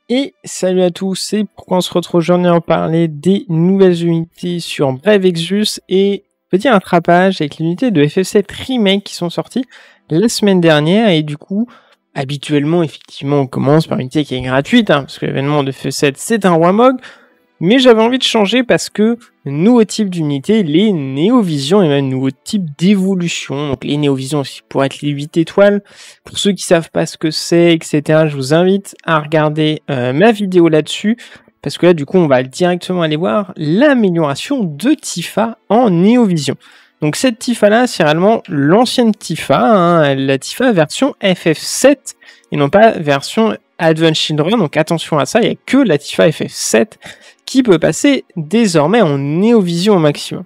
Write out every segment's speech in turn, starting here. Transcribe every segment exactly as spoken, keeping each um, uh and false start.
Et salut à tous, c'est pourquoi on se retrouve aujourd'hui en parler des nouvelles unités sur Brave Exvius et petit rattrapage avec l'unité de F F sept Remake qui sont sorties la semaine dernière. Et du coup, habituellement, effectivement, on commence par une unité qui est gratuite, hein, parce que l'événement de F F sept c'est un roi Mog. Mais j'avais envie de changer parce que nouveau type d'unité, les Néovisions et même nouveau type d'évolution. Donc les Néovisions aussi pour être les huit étoiles. Pour ceux qui savent pas ce que c'est, et cetera, je vous invite à regarder euh, ma vidéo là-dessus. Parce que là, du coup, on va directement aller voir l'amélioration de Tifa en Néovision. Donc cette Tifa-là, c'est réellement l'ancienne Tifa, hein, la Tifa version F F sept et non pas version Advent Children. Donc attention à ça, il n'y a que la Tifa F F sept qui peut passer désormais en Néovision au maximum.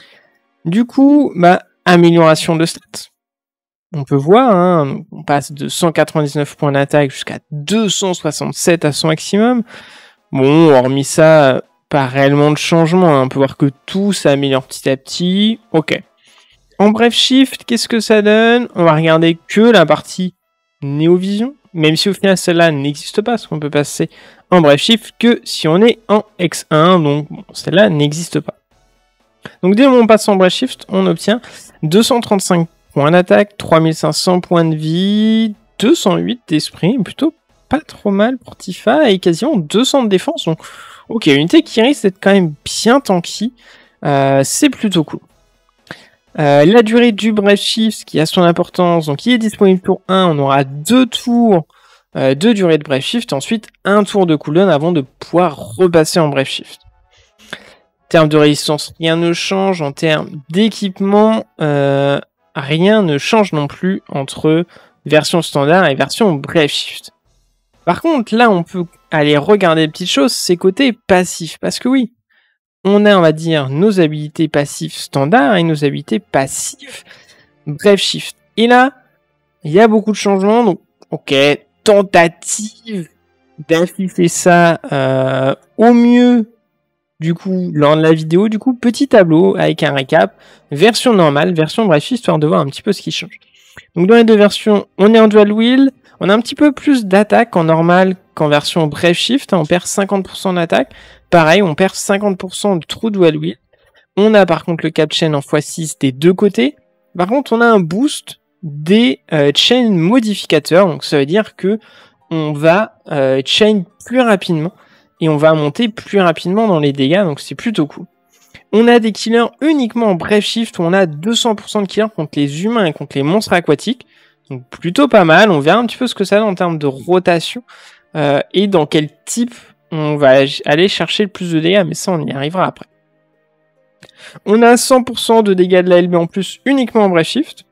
Du coup, bah, amélioration de stats. On peut voir, hein, on passe de cent quatre-vingt-dix-neuf points d'attaque jusqu'à deux cent soixante-sept à son maximum. Bon, hormis ça, pas réellement de changement, hein. On peut voir que tout s'améliore petit à petit. Ok. En bref shift, qu'est-ce que ça donne? On va regarder que la partie Néovision, même si au final celle-là n'existe pas, parce qu'on peut passer en bref shift que si on est en X un, donc bon, celle-là n'existe pas. Donc dès qu'on passe en bref shift, on obtient deux cent trente-cinq points d'attaque, trois mille cinq cents points de vie, deux cent huit d'esprit, plutôt pas trop mal pour Tifa, et quasiment deux cents de défense, donc ok, une unité qui risque d'être quand même bien tanky, euh, c'est plutôt cool. Euh, la durée du bref shift qui a son importance, donc il est disponible pour un, on aura deux tours euh, de durée de bref shift, ensuite un tour de cooldown avant de pouvoir repasser en bref shift. En termes de résistance, rien ne change, en termes d'équipement, euh, rien ne change non plus entre version standard et version bref shift. Par contre, là on peut aller regarder des petites choses, c'est côté passif, parce que oui, on a, on va dire, nos habilités passives standard et nos habilités passives bref shift. Et là, il y a beaucoup de changements, donc ok, tentative d'afficher ça euh, au mieux, du coup, lors de la vidéo, du coup, petit tableau avec un récap, version normale, version bref shift, histoire de voir un petit peu ce qui change. Donc dans les deux versions, on est en dual wheel, on a un petit peu plus d'attaque en normal qu'en version bref shift, hein, on perd cinquante pour cent d'attaque. Pareil, on perd cinquante pour cent de true dual wheel. On a par contre le cap chain en fois six des deux côtés. Par contre, on a un boost des euh, chain modificateurs. Donc ça veut dire que on va euh, chain plus rapidement et on va monter plus rapidement dans les dégâts. Donc c'est plutôt cool. On a des killers uniquement en bref shift où on a deux cents pour cent de killers contre les humains et contre les monstres aquatiques. Donc plutôt pas mal. On verra un petit peu ce que ça donne en termes de rotation euh, et dans quel type on va aller chercher le plus de dégâts, mais ça on y arrivera après. On a cent pour cent de dégâts de la L B en plus uniquement en bref shift.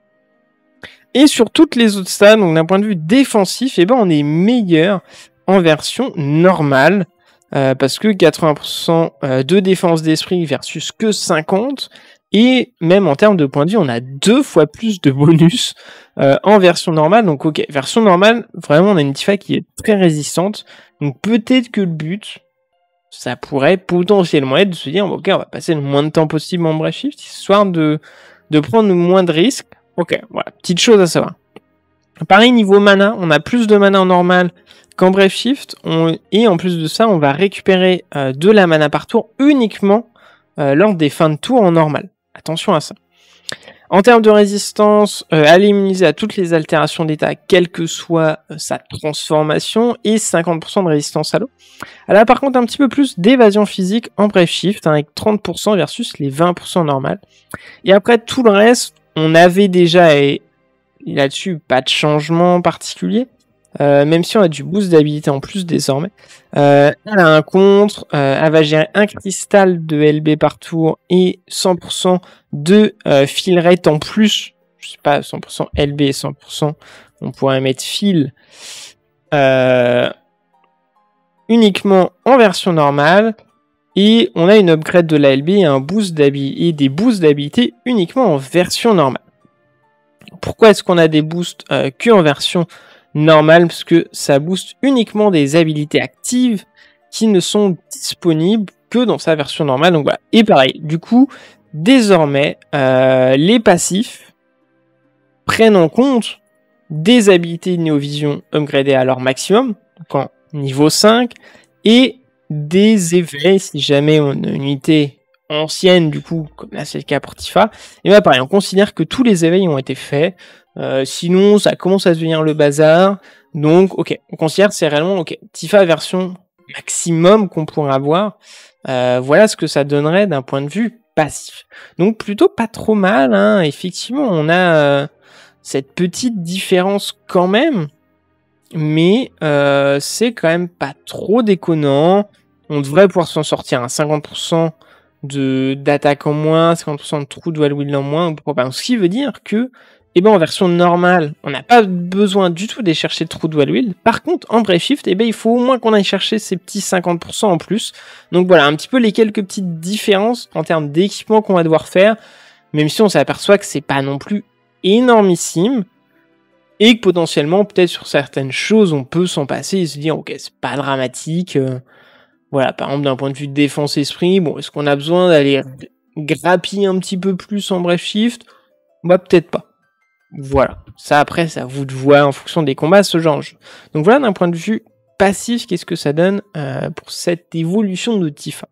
Et sur toutes les autres stats, donc d'un point de vue défensif, eh ben on est meilleur en version normale. Euh, parce que quatre-vingts pour cent de défense d'esprit versus que cinquante. Et même en termes de points de vie, on a deux fois plus de bonus euh, en version normale. Donc ok, version normale, vraiment on a une Tifa qui est très résistante. Donc peut-être que le but, ça pourrait potentiellement être de se dire, ok, on va passer le moins de temps possible en bref shift, histoire de, de prendre moins de risques. Ok, voilà, petite chose à savoir. Pareil, niveau mana, on a plus de mana en normal qu'en bref shift. On, et en plus de ça, on va récupérer euh, de la mana par tour uniquement euh, lors des fins de tour en normal. Attention à ça. En termes de résistance, euh, elle est immunisée à toutes les altérations d'état, quelle que soit euh, sa transformation, et cinquante pour cent de résistance à l'eau. Elle a par contre un petit peu plus d'évasion physique en bref shift, hein, avec trente pour cent versus les vingt pour cent normales. Et après, tout le reste, on avait déjà, et là-dessus, pas de changement particulier. Euh, même si on a du boost d'habilité en plus désormais. Euh, elle a un contre, euh, elle va gérer un cristal de L B par tour et cent pour cent de euh, fill rate en plus. Je sais pas, cent pour cent L B et cent pour cent, on pourrait mettre fill euh, uniquement en version normale. Et on a une upgrade de la L B et un boost d'habilité et des boosts d'habilité uniquement en version normale. Pourquoi est-ce qu'on a des boosts euh, que en version normal? Parce que ça booste uniquement des habilités actives qui ne sont disponibles que dans sa version normale. Donc voilà. Et pareil, du coup, désormais, euh, les passifs prennent en compte des habilités de Néovision upgradées à leur maximum, donc en niveau cinq, et des éveils, si jamais on a une unité ancienne, du coup, comme là c'est le cas pour Tifa, et bien pareil, on considère que tous les éveils ont été faits, euh, sinon ça commence à devenir le bazar, donc ok, on considère que c'est réellement, ok, Tifa version maximum qu'on pourrait avoir, euh, voilà ce que ça donnerait d'un point de vue passif. Donc plutôt pas trop mal, hein. Effectivement, on a euh, cette petite différence quand même, mais euh, c'est quand même pas trop déconnant. On devrait pouvoir s'en sortir à cinquante pour cent de d'attaque en moins, cinquante pour cent de trou dual wield en moins, ou pourquoi pas. Ce qui veut dire que, eh ben, en version normale, on n'a pas besoin du tout d'aller chercher de trou dual wield. Par contre, en Brave Shift, eh ben, il faut au moins qu'on aille chercher ces petits cinquante pour cent en plus. Donc voilà, un petit peu les quelques petites différences en termes d'équipement qu'on va devoir faire, même si on s'aperçoit que c'est pas non plus énormissime, et que potentiellement, peut-être sur certaines choses, on peut s'en passer et se dire, ok, c'est pas dramatique. Euh, voilà, par exemple, d'un point de vue défense esprit, bon, est-ce qu'on a besoin d'aller grappiller un petit peu plus en Brave Shift? Bah, peut-être pas. Voilà. Ça, après, c'est à vous de voir en fonction des combats, ce genre de jeu. Donc voilà, d'un point de vue passif, qu'est-ce que ça donne euh, pour cette évolution de Tifa.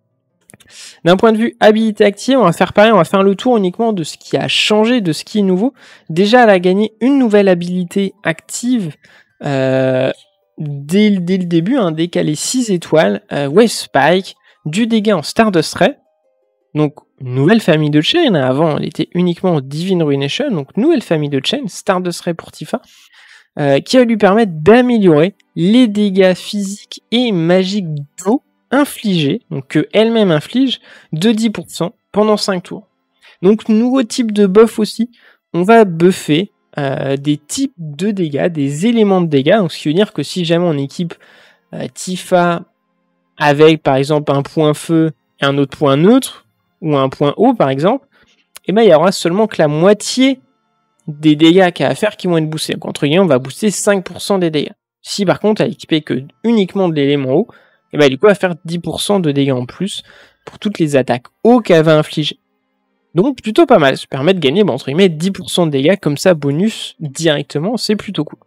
D'un point de vue habilité active, on va faire pareil, on va faire le tour uniquement de ce qui a changé, de ce qui est nouveau. Déjà, elle a gagné une nouvelle habilité active euh, dès, dès le début, hein, dès qu'elle est six étoiles, euh, Wave Spike, du dégât en Stardust Ray. Donc, nouvelle famille de chaînes. Avant, elle était uniquement en Divine Ruination. Donc, nouvelle famille de chaînes, Stardust Ray pour Tifa, euh, qui va lui permettre d'améliorer les dégâts physiques et magiques d'eau infligés, donc que elle-même inflige, de dix pour cent pendant cinq tours. Donc, nouveau type de buff aussi. On va buffer euh, des types de dégâts, des éléments de dégâts. Donc, ce qui veut dire que si jamais on équipe euh, Tifa avec, par exemple, un point feu et un autre point neutre, ou un point haut par exemple, et ben il y aura seulement que la moitié des dégâts qu'elle va faire qui vont être boostés. Donc entre guillemets, on va booster cinq pour cent des dégâts. Si par contre elle est équipée que uniquement de l'élément haut, et ben du coup elle va faire dix pour cent de dégâts en plus pour toutes les attaques haut qu'elle va infliger. Donc plutôt pas mal, ça permet de gagner ben, entre guillemets dix pour cent de dégâts comme ça bonus directement, c'est plutôt cool.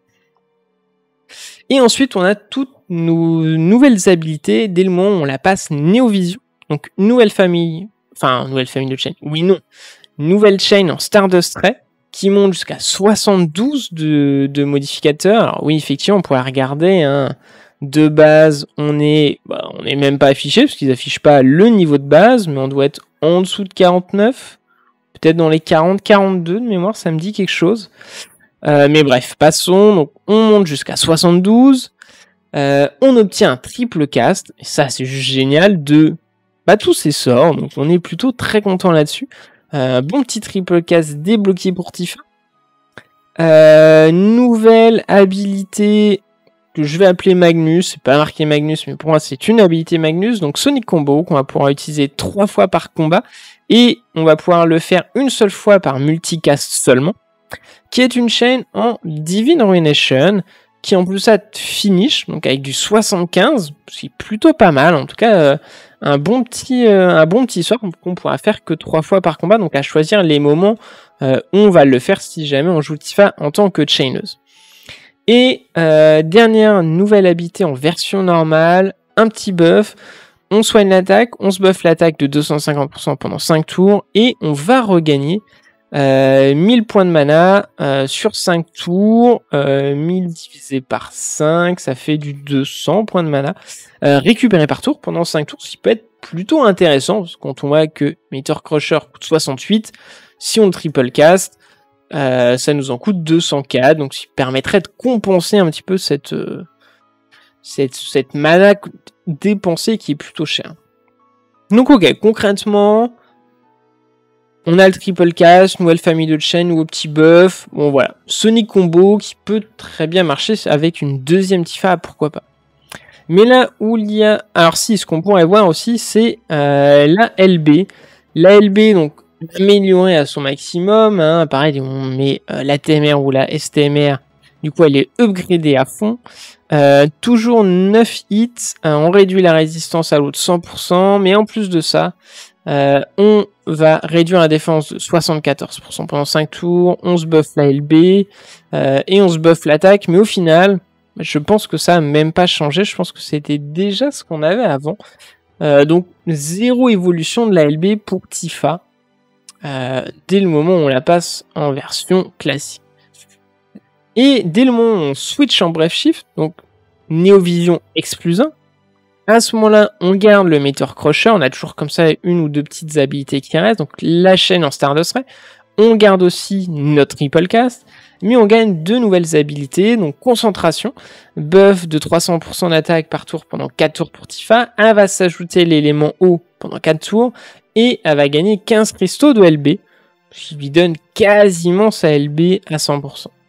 Et ensuite on a toutes nos nouvelles habilités dès le moment où on la passe Néovision. Donc nouvelle famille. Enfin, nouvelle famille de chaînes. Oui, non. Nouvelle chaîne en Stardust Ray qui monte jusqu'à soixante-douze de, de modificateurs. Alors oui, effectivement, on pourrait regarder. Hein. De base, on est, bah, on est même pas affiché parce qu'ils affichent pas le niveau de base, mais on doit être en dessous de quarante-neuf. Peut-être dans les quarante, quarante-deux de mémoire, ça me dit quelque chose. Euh, mais bref, passons. Donc, on monte jusqu'à soixante-douze. Euh, on obtient un triple cast. Et ça, c'est juste génial de... Bah, tous ces sorts, donc on est plutôt très content là-dessus. Euh, bon petit triple cast débloqué pour Tifa. Euh, nouvelle habilité que je vais appeler Magnus. C'est pas marqué Magnus, mais pour moi c'est une habilité Magnus. Donc Sonic Combo qu'on va pouvoir utiliser trois fois par combat. Et on va pouvoir le faire une seule fois par multicast seulement. Qui est une chaîne en Divine Ruination. Qui en plus ça finish, donc avec du soixante-quinze. C'est plutôt pas mal, en tout cas... Euh, un bon petit euh, un bon petit sort qu'on pourra faire que trois fois par combat, donc à choisir les moments euh, où on va le faire si jamais on joue Tifa en tant que chaineuse. Et euh, dernière nouvelle habilité en version normale, un petit buff, on soigne l'attaque, on se buff l'attaque de deux cent cinquante pour cent pendant cinq tours et on va regagner euh, mille points de mana euh, sur cinq tours, euh, mille divisé par cinq, ça fait du deux cents points de mana euh, récupérés par tour pendant cinq tours, ce qui peut être plutôt intéressant, parce que quand on voit que Meteor Crusher coûte soixante-huit, si on le triple cast, euh, ça nous en coûte deux cent quatre, donc ce qui permettrait de compenser un petit peu cette, euh, cette, cette mana dépensée qui est plutôt chère. Donc ok, concrètement... On a le triple cast, nouvelle famille de chaînes, nouveau petit buff. Bon voilà, Sonic Combo qui peut très bien marcher avec une deuxième Tifa, pourquoi pas. Mais là où il y a... Alors si, ce qu'on pourrait voir aussi, c'est euh, la L B. La L B, donc améliorée à son maximum. Hein. Pareil, on met euh, la T M R ou la S T M R. Du coup, elle est upgradée à fond. Euh, toujours neuf hits. Hein, on réduit la résistance à l'eau de cent pour cent. Mais en plus de ça... Euh, on va réduire la défense de soixante-quatorze pour cent pendant cinq tours, on se buff la L B euh, et on se buff l'attaque, mais au final, je pense que ça n'a même pas changé. Je pense que c'était déjà ce qu'on avait avant. Euh, donc, zéro évolution de la L B pour Tifa. Euh, dès le moment où on la passe en version classique. Et dès le moment où on switch en Brave Shift, donc Neovision X plus un, à ce moment-là, on garde le Meteor Crusher. On a toujours comme ça une ou deux petites habilités qui restent. Donc, la chaîne en Stardust Ray. On garde aussi notre Triple Cast, mais on gagne deux nouvelles habilités, donc concentration, buff de trois cents pour cent d'attaque par tour pendant quatre tours pour Tifa, elle va s'ajouter l'élément eau pendant quatre tours, et elle va gagner quinze cristaux de L B, ce qui lui donne quasiment sa L B à cent pour cent.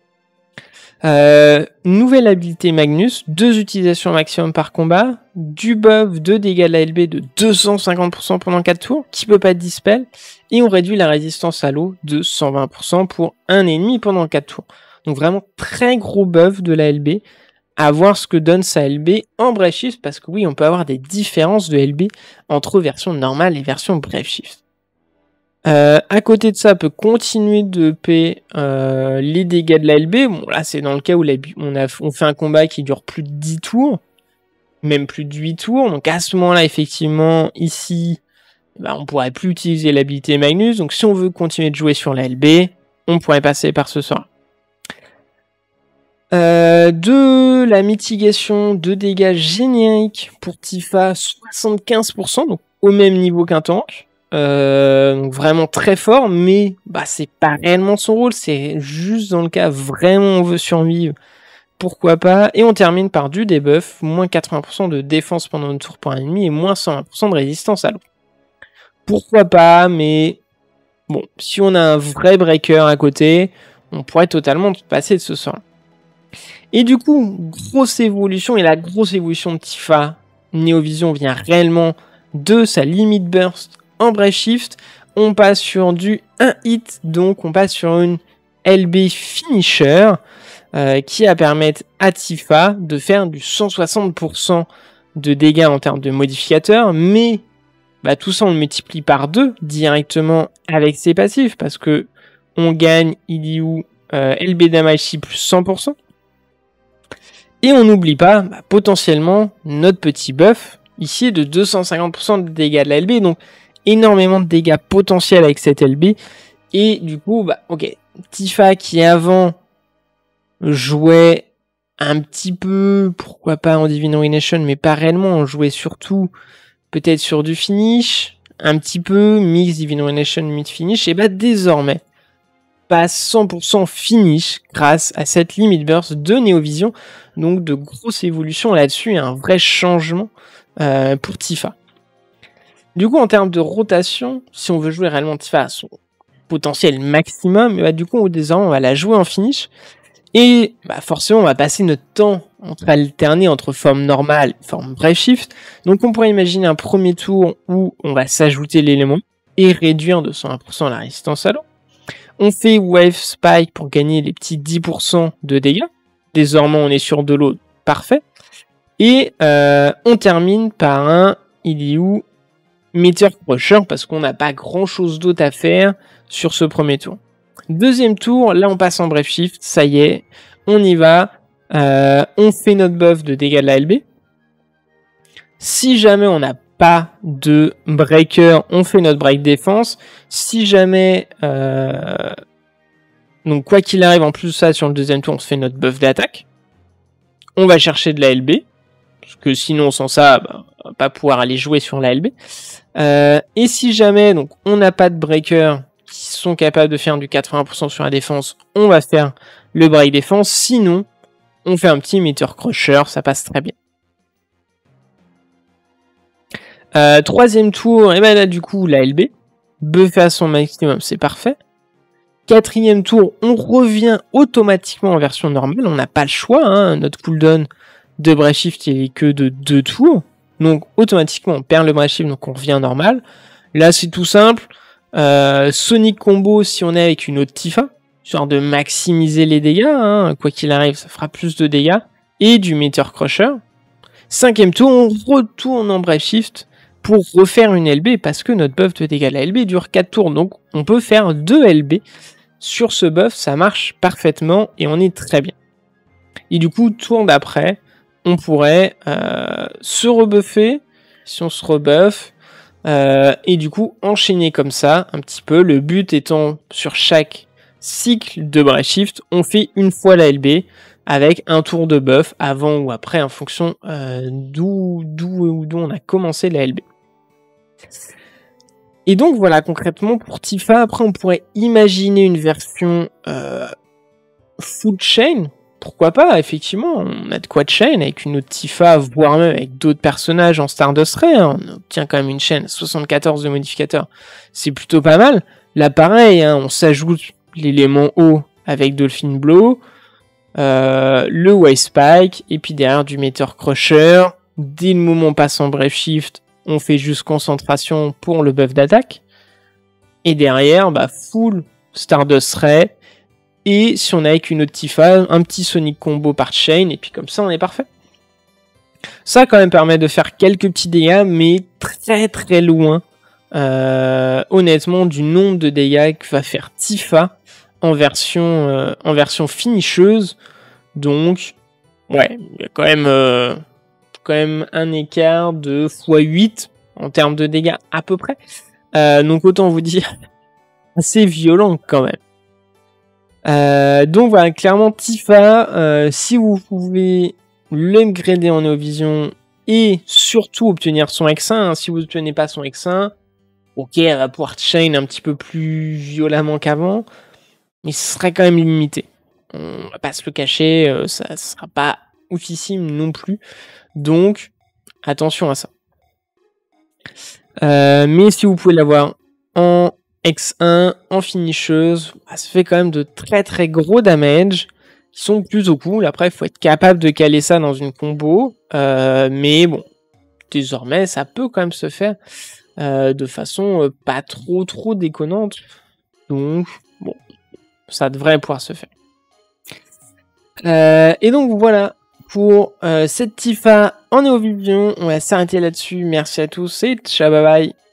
Euh, nouvelle habilité Magnus, deux utilisations maximum par combat, du buff de dégâts de la L B de deux cent cinquante pour cent pendant quatre tours, qui peut pas être dispel, et on réduit la résistance à l'eau de cent vingt pour cent pour un ennemi pendant quatre tours. Donc vraiment très gros buff de la L B, à voir ce que donne sa L B en Brave Shift, parce que oui, on peut avoir des différences de L B entre version normale et version Brave Shift. Euh, à côté de ça, on peut continuer de E P euh, les dégâts de la L B. Bon, là, c'est dans le cas où la, on, a, on fait un combat qui dure plus de dix tours, même plus de huit tours. Donc à ce moment-là, effectivement, ici, bah, on pourrait plus utiliser l'habilité Magnus. Donc si on veut continuer de jouer sur la L B, on pourrait passer par ce sort. Euh, de la mitigation de dégâts génériques pour Tifa, soixante-quinze pour cent, donc au même niveau qu'un tank. Euh, donc vraiment très fort, mais bah c'est pas réellement son rôle, c'est juste dans le cas vraiment on veut survivre, pourquoi pas. Et on termine par du debuff, moins quatre-vingts pour cent de défense pendant un tour pour un ennemi et moins cent vingt pour cent de résistance à l'eau. Pourquoi pas, mais bon, si on a un vrai breaker à côté, on pourrait totalement passer de ce sort. Et du coup, grosse évolution, et la grosse évolution de Tifa, Neovision vient réellement de sa limit burst en Brave Shift. On passe sur du un hit, donc on passe sur une L B finisher euh, qui va permettre à Tifa de faire du cent soixante pour cent de dégâts en termes de modificateurs, mais bah, tout ça on le multiplie par deux directement avec ses passifs, parce que on gagne Iliu euh, L B damage plus cent pour cent. Et on n'oublie pas bah, potentiellement notre petit buff ici de deux cent cinquante pour cent de dégâts de la L B, donc énormément de dégâts potentiels avec cette L B. Et du coup, bah ok, Tifa qui avant jouait un petit peu, pourquoi pas en Divine Ruination, mais pas réellement, on jouait surtout peut-être sur du finish, un petit peu mix Divine Ruination, mid finish, et bah désormais passe cent pour cent finish grâce à cette limit burst de Neovision. Donc de grosses évolutions là-dessus et un vrai changement euh, pour Tifa. Du coup, en termes de rotation, si on veut jouer réellement Tifa à son potentiel maximum, bah, du coup, désormais, on va la jouer en finish. Et bah, forcément, on va passer notre temps entre alterner entre forme normale et forme Brave Shift. Donc on pourrait imaginer un premier tour où on va s'ajouter l'élément et réduire de cent vingt pour cent la résistance à l'eau. On fait Wave Spike pour gagner les petits dix pour cent de dégâts. Désormais, on est sur de l'eau, parfait. Et euh, on termine par un Iliu Meteor Crusher parce qu'on n'a pas grand chose d'autre à faire sur ce premier tour. Deuxième tour, là on passe en Brave Shift, ça y est, on y va. Euh, on fait notre buff de dégâts de la L B. Si jamais on n'a pas de breaker, on fait notre break défense. Si jamais... Euh, donc quoi qu'il arrive, en plus de ça, sur le deuxième tour, on se fait notre buff d'attaque. On va chercher de la L B. Parce que sinon, sans ça, bah, on va pas pouvoir aller jouer sur la L B. Euh, et si jamais donc on n'a pas de breaker qui sont capables de faire du quatre-vingts pour cent sur la défense, on va faire le break défense. Sinon, on fait un petit Meteor Crusher, ça passe très bien. Euh, troisième tour, et ben là du coup la L B, buffé à son maximum, c'est parfait. Quatrième tour, on revient automatiquement en version normale, on n'a pas le choix, hein. Notre cooldown de Brave Shift il est que de deux tours, donc automatiquement on perd le Brave Shift, donc on revient normal. Là c'est tout simple, euh, Sonic Combo si on est avec une autre Tifa, genre de maximiser les dégâts, hein. Quoi qu'il arrive ça fera plus de dégâts, et du Meteor Crusher. Cinquième tour, on retourne en Brave Shift pour refaire une L B, parce que notre buff de dégâts de la L B dure quatre tours, donc on peut faire deux L B sur ce buff, ça marche parfaitement, et on est très bien. Et du coup, tour d'après, on pourrait euh, se rebuffer, si on se rebuffe, euh, et du coup enchaîner comme ça, un petit peu. Le but étant, sur chaque cycle de Brave Shift, on fait une fois la L B, avec un tour de buff, avant ou après, en fonction euh, d'où, d'où, d'où on a commencé la L B. Et donc voilà, concrètement, pour Tifa, après on pourrait imaginer une version euh, full chain. Pourquoi pas, effectivement, on a de quoi de chain avec une autre Tifa, voire même avec d'autres personnages en Stardust Ray, hein. On obtient quand même une chaîne soixante-quatorze de modificateurs, c'est plutôt pas mal. Là pareil, hein, on s'ajoute l'élément eau avec Dolphin Blow, euh, le Wave Spike, et puis derrière du Meteor Crusher. Dès le moment on passe en Brave Shift, on fait juste concentration pour le buff d'attaque, et derrière, bah, full Stardust Ray. Et si on a avec une autre Tifa, un petit Sonic Combo par chain, et puis comme ça, on est parfait. Ça, quand même, permet de faire quelques petits dégâts, mais très très loin, euh, honnêtement, du nombre de dégâts que va faire Tifa en version, euh, en version finisheuse. Donc, ouais, il y a quand même, euh, quand même un écart de fois huit en termes de dégâts, à peu près. Euh, donc, autant vous dire, assez violent quand même. Euh, donc voilà, clairement Tifa, euh, si vous pouvez l'upgrader en Neovision et surtout obtenir son X un, hein, si vous n'obtenez pas son X un, ok, elle va pouvoir chain un petit peu plus violemment qu'avant, mais ce serait quand même limité. On va pas se le cacher, euh, ça ne sera pas oufissime non plus, donc attention à ça. Euh, mais si vous pouvez l'avoir en X un, en finisheuse, bah, ça fait quand même de très très gros damage qui sont plutôt cool. Après, il faut être capable de caler ça dans une combo, euh, mais bon, désormais, ça peut quand même se faire euh, de façon euh, pas trop trop déconnante. Donc, bon, ça devrait pouvoir se faire. Euh, et donc voilà pour euh, cette Tifa en Neovision. On va s'arrêter là-dessus. Merci à tous et ciao, bye bye.